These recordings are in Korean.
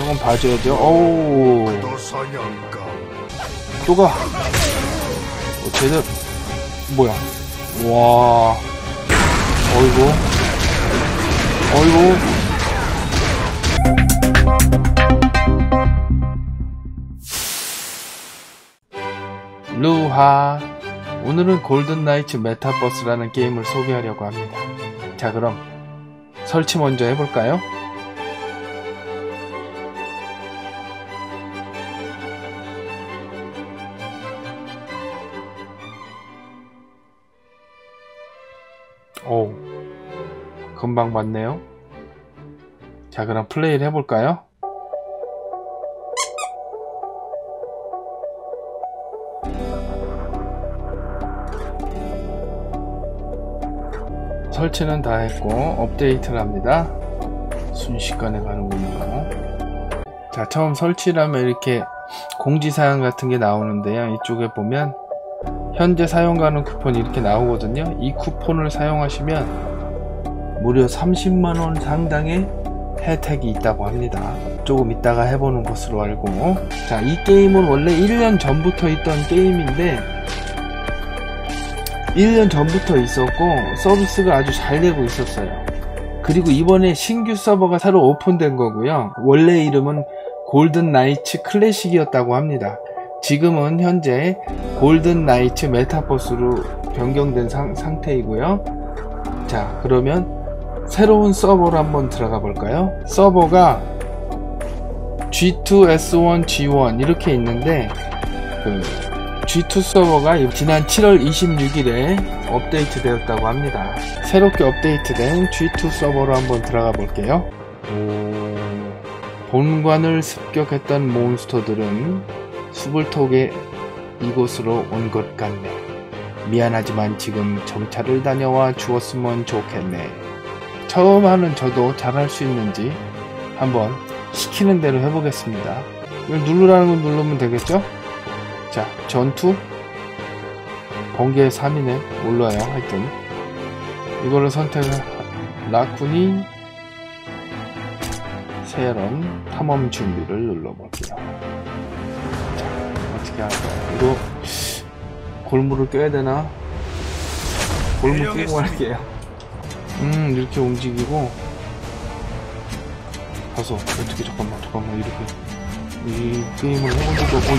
저건 봐줘야죠. 어우, 또가 제대로. 뭐야, 와, 어이구, 어이구. 루하, 오늘은 골든 나이츠 메타버스라는 게임을 소개하려고 합니다. 자, 그럼 설치 먼저 해볼까요? 오, 금방 봤네요. 자, 그럼 플레이를 해볼까요? 설치는 다 했고 업데이트를 합니다. 순식간에 가는군요. 자, 처음 설치를 하면 이렇게 공지사항 같은 게 나오는데요. 이쪽에 보면 현재 사용 가능 쿠폰이 이렇게 나오거든요. 이 쿠폰을 사용하시면 무려 30만원 상당의 혜택이 있다고 합니다. 조금 이따가 해보는 것으로 알고, 자, 이 게임은 원래 1년 전부터 있던 게임인데 1년 전부터 있었고 서비스가 아주 잘 되고 있었어요. 그리고 이번에 신규 서버가 새로 오픈된 거고요. 원래 이름은 골든 나이츠 클래식이었다고 합니다. 지금은 현재 골든 나이츠 메타버스로 변경된 상태이고요. 자, 그러면 새로운 서버로 한번 들어가 볼까요? 서버가 G2, S1, G1 이렇게 있는데 G2 서버가 지난 7월 26일에 업데이트 되었다고 합니다. 새롭게 업데이트된 G2 서버로 한번 들어가 볼게요. 본관을 습격했던 몬스터들은 숲을 통해 이곳으로 온 것 같네. 미안하지만 지금 정찰을 다녀와 주었으면 좋겠네. 처음 하는 저도 잘할 수 있는지 한번 시키는 대로 해보겠습니다. 이걸 누르라는 걸 누르면 되겠죠? 자, 전투 번개 3이네. 몰라요. 하여튼 이거를 선택을. 라쿠니 세런 탐험 준비를 눌러볼게요. 자, 어떻게 할까요? 이거 골무를 껴야 되나? 골무 끼고 갈게요. 이렇게 움직이고 가서 어떻게, 잠깐만 이렇게 이 게임을 해본 적도 없고.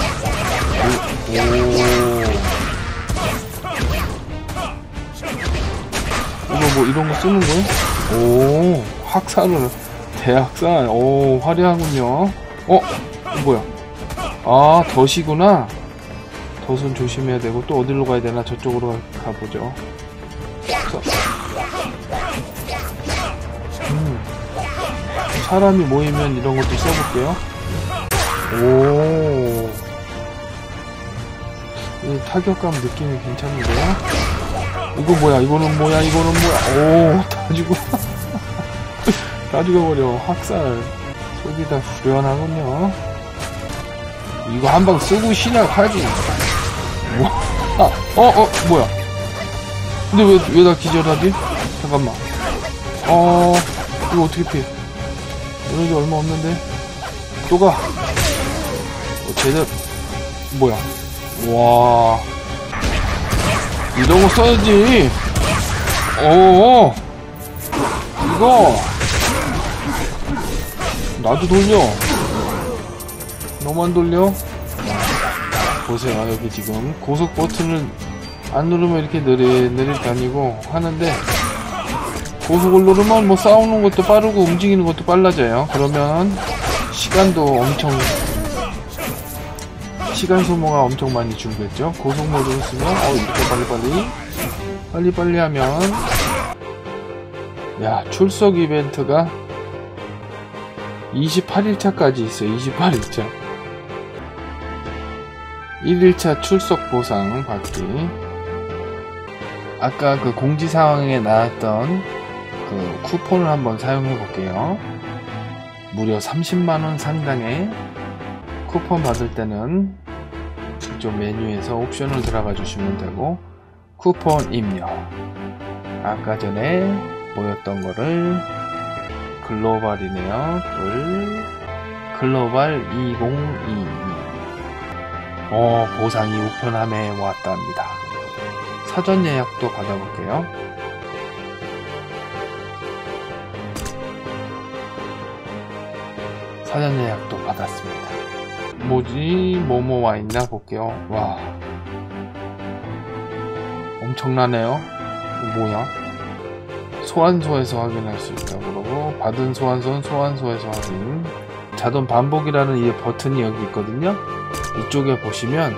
이거 뭐 이런 거 쓰는 거예요? 오, 학살을, 대학살. 오, 화려하군요. 뭐야? 아, 덫이구나. 덫은 조심해야 되고. 또 어디로 가야 되나? 저쪽으로 가보죠. 사람이 모이면 이런 것도 써볼게요. 오, 이 타격감 느낌이 괜찮은데요? 이거 뭐야? 이거는 뭐야? 이거는 뭐야? 오, 다 죽어. 다 죽어버려. 학살. 속이 다 후련하군요. 이거 한방 쓰고 시작하지. 뭐야? 근데 왜 나 기절하지? 잠깐만. 이거 어떻게 피해? 에너지 얼마 없는데? 또가 제대로. 뭐야? 와, 이런 거 써야지. 이거 나도 돌려. 너만 돌려? 보세요. 여기 지금 고속 버튼을 안 누르면 이렇게 느릿느릿 다니고 하는데, 고속을 누르면 뭐 싸우는 것도 빠르고 움직이는 것도 빨라져요. 그러면 시간도 엄청, 시간 소모가 엄청 많이 줄겠죠. 고속 모드를 쓰면 이렇게 빨리빨리 하면. 야, 출석 이벤트가 28일차까지 있어요. 28일차 1일차 출석 보상 받기. 아까 그 공지사항에 나왔던 그 쿠폰을 한번 사용해 볼게요. 무려 30만원 상당의 쿠폰 받을 때는 이쪽 메뉴에서 옵션을 들어가 주시면 되고, 쿠폰 입력. 아까 전에 보였던 거를 글로벌이네요. 글로벌 2022. 보상이 우편함에 왔답니다. 사전 예약도 받아볼게요. 사전 예약도 받았습니다. 뭐지? 뭐뭐 와있나 볼게요. 와, 엄청나네요. 뭐야? 소환소에서 확인할 수 있다고 그러고, 받은 소환소는 소환소에서 확인. 자동 반복이라는 이 버튼이 여기 있거든요. 이쪽에 보시면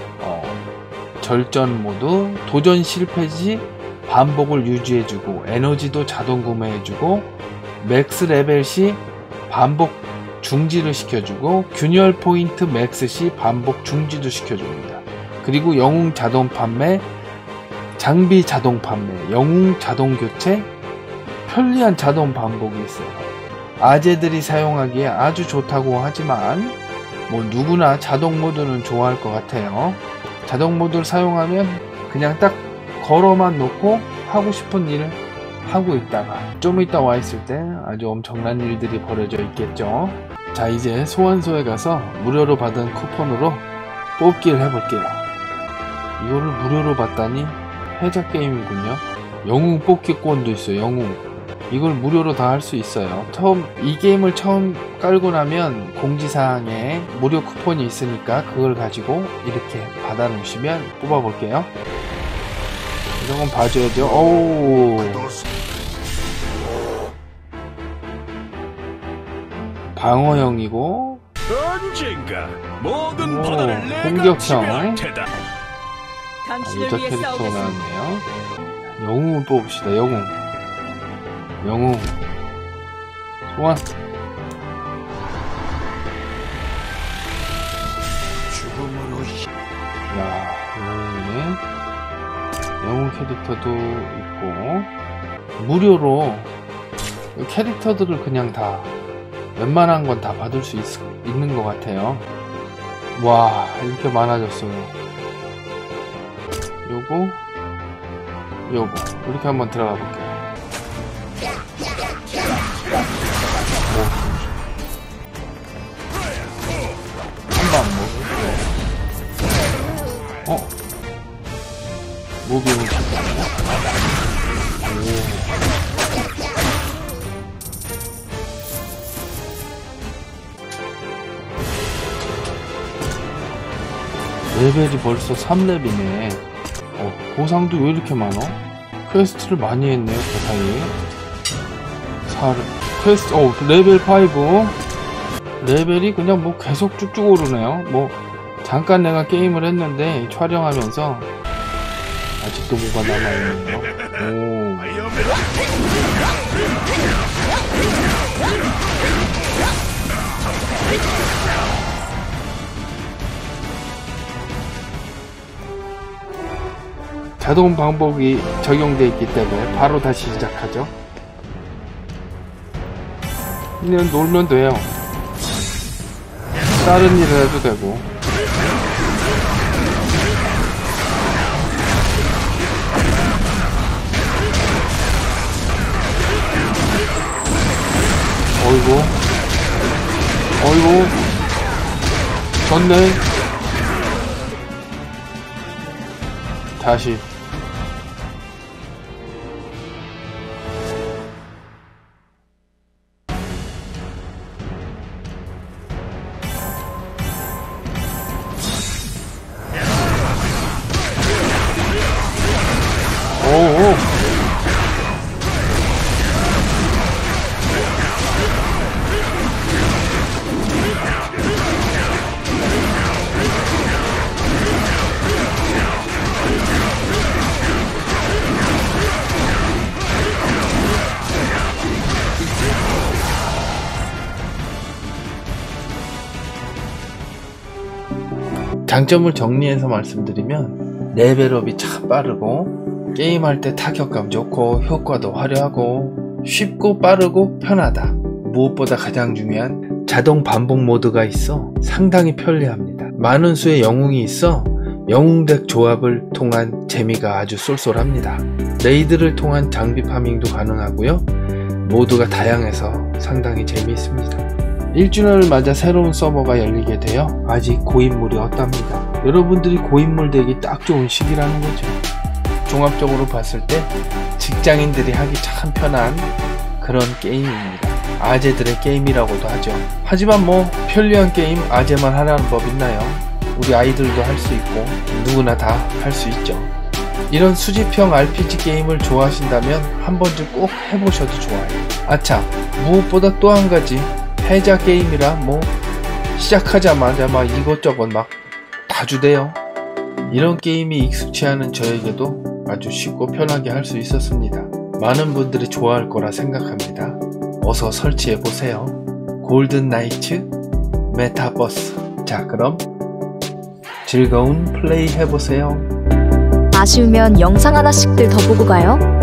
절전 모드, 도전 실패 시 반복을 유지해주고, 에너지도 자동 구매해주고, 맥스 레벨 시 반복 중지를 시켜주고, 균열 포인트 맥스 시 반복 중지도 시켜줍니다. 그리고 영웅 자동 판매, 장비 자동 판매, 영웅 자동 교체, 편리한 자동 반복이 있어요. 아재들이 사용하기에 아주 좋다고 하지만 뭐 누구나 자동 모드는 좋아할 것 같아요. 자동 모드를 사용하면 그냥 딱 걸어만 놓고 하고 싶은 일을 하고 있다가 좀 이따 와 있을 때 아주 엄청난 일들이 벌어져 있겠죠. 자, 이제 소환소에 가서 무료로 받은 쿠폰으로 뽑기를 해볼게요. 이거를 무료로 받다니 해적 게임이군요. 영웅 뽑기권도 있어요. 영웅. 이걸 무료로 다 할 수 있어요. 이 게임을 처음 깔고 나면 공지사항에 무료 쿠폰이 있으니까 그걸 가지고 이렇게 받아 놓으시면 뽑아 볼게요. 이런 건 봐줘야죠. 오우, 방어형이고, 언젠가 모든 바다를 내가 공격형. 지배할 테다. 여자 캐릭터 나왔네요. 영웅을 뽑읍시다. 영웅 소환. 야, 영웅 캐릭터도 있고, 무료로 캐릭터들을 그냥 다 웬만한 건 다 받을 수 있는 것 같아요. 와, 이렇게 많아졌어요. 요거 이렇게 한번 들어가 볼게요. 한방 무빙을 쳤다고? 레벨이 벌써 3렙이네. 보상도 왜 이렇게 많아? 퀘스트를 많이 했네요, 그 사이에. 퀘스트, 레벨 5. 레벨이 그냥 뭐 계속 쭉쭉 오르네요. 뭐, 잠깐 내가 게임을 했는데, 촬영하면서, 아직도 뭐가 남아있네요. 오. 자동 반복이 적용되어 있기 때문에 바로 다시 시작하죠. 그냥 놀면 돼요. 다른 일을 해도 되고. 어이구 졌네. 다시. 장점을 정리해서 말씀드리면 레벨업이 참 빠르고 게임할 때 타격감 좋고 효과도 화려하고 쉽고 빠르고 편하다. 무엇보다 가장 중요한 자동 반복 모드가 있어 상당히 편리합니다. 많은 수의 영웅이 있어 영웅덱 조합을 통한 재미가 아주 쏠쏠합니다. 레이드를 통한 장비 파밍도 가능하고요. 모드가 다양해서 상당히 재미있습니다. 1주년을 맞아 새로운 서버가 열리게 되어 아직 고인물이 없답니다. 여러분들이 고인물 되기 딱 좋은 시기라는 거죠. 종합적으로 봤을 때 직장인들이 하기 참 편한 그런 게임입니다. 아재들의 게임이라고도 하죠. 하지만 뭐 편리한 게임 아재만 하라는 법 있나요? 우리 아이들도 할 수 있고 누구나 다 할 수 있죠. 이런 수집형 RPG 게임을 좋아하신다면 한 번쯤 꼭 해보셔도 좋아요. 아차, 무엇보다 또 한 가지 패자 게임이라 뭐 시작하자마자 막 이것저것 막 다 주대요. 이런 게임이 익숙치 않은 저에게도 아주 쉽고 편하게 할 수 있었습니다. 많은 분들이 좋아할 거라 생각합니다. 어서 설치해보세요. 골든 나이츠 메타버스. 자, 그럼 즐거운 플레이 해보세요. 아쉬우면 영상 하나씩들 더 보고 가요.